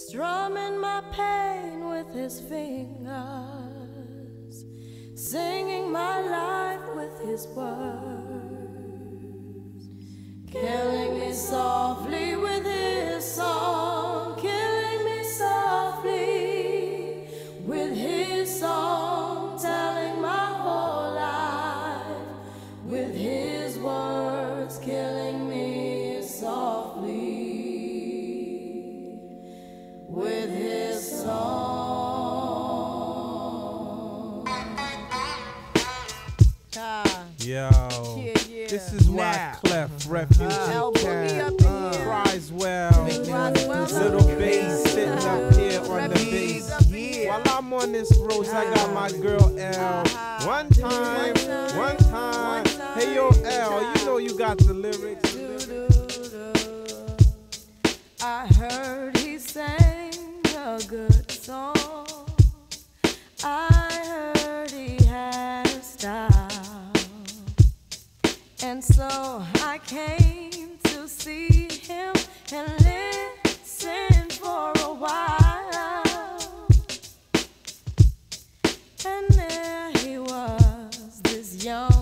strumming my pain with his fingers, singing my life with his words, killing me softly with his song, killing me softly with his song, telling my whole life with his words, killing me softly with his song. Yo, this is why Clef, Refugee Cat, Criswell, Little Bass sitting up here on the bass. While I'm on this road, I got my girl L. One time, hey yo L, you know you got the lyrics. I heard he sang a good song. I heard he had a style, and so I came to see him and listen for a while. And there he was, this young